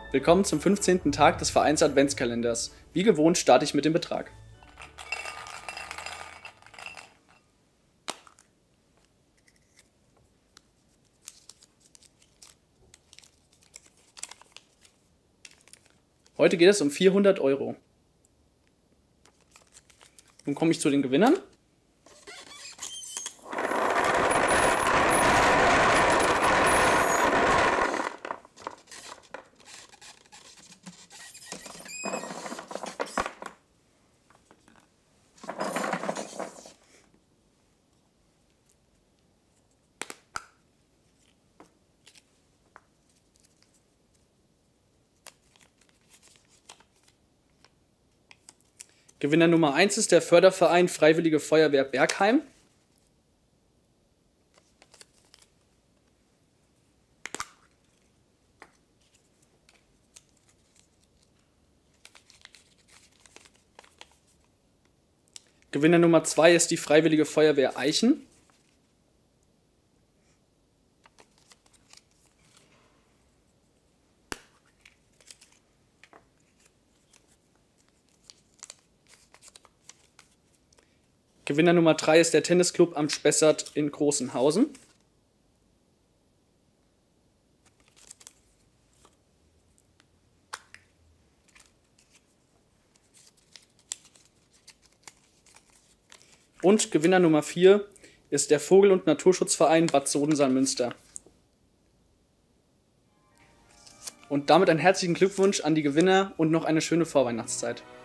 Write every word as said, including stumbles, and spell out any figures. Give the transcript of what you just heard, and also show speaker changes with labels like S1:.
S1: Willkommen zum fünfzehnten Tag des Vereins Adventskalenders. Wie gewohnt starte ich mit dem Betrag. Heute geht es um vierhundert Euro. Nun komme ich zu den Gewinnern. Gewinner Nummer eins ist der Förderverein Freiwillige Feuerwehr Bergheim. Gewinner Nummer zwei ist die Freiwillige Feuerwehr Eichen. Gewinner Nummer drei ist der Tennisclub am Spessart in Großenhausen. Und Gewinner Nummer vier ist der Vogel- und Naturschutzverein Bad Sodensalm-Münster. Und damit einen herzlichen Glückwunsch an die Gewinner und noch eine schöne Vorweihnachtszeit.